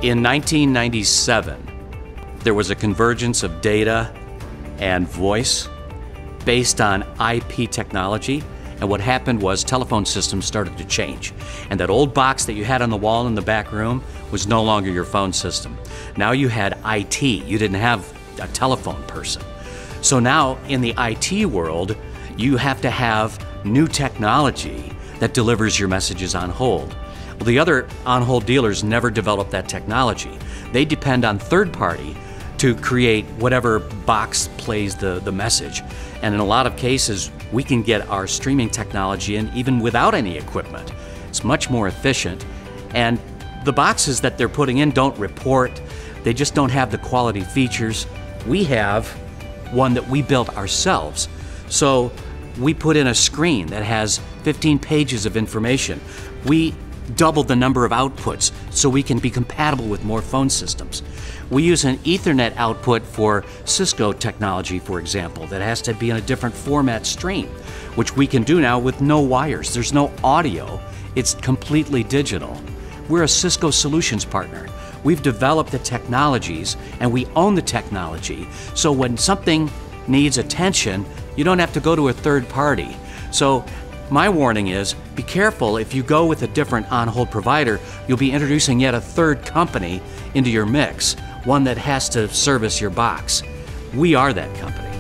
In 1997, there was a convergence of data and voice based on IP technology, and what happened was telephone systems started to change. And that old box that you had on the wall in the back room was no longer your phone system. Now you had IT, you didn't have a telephone person. So now in the IT world, you have to have new technology that delivers your messages on hold. Well, the other on-hold dealers never developed that technology. They depend on third-party to create whatever box plays the message. And in a lot of cases, we can get our streaming technology in even without any equipment. It's much more efficient. And the boxes that they're putting in don't report. They just don't have the quality features. We have one that we built ourselves. So we put in a screen that has 15 pages of information. We doubled the number of outputs so we can be compatible with more phone systems. We use an Ethernet output for Cisco technology, for example, that has to be in a different format stream, which we can do now with no wires. There's no audio. It's completely digital. We're a Cisco solutions partner. We've developed the technologies and we own the technology. So when something needs attention, you don't have to go to a third party. So my warning is, be careful. If you go with a different on-hold provider, you'll be introducing yet a third company into your mix, one that has to service your box. We are that company.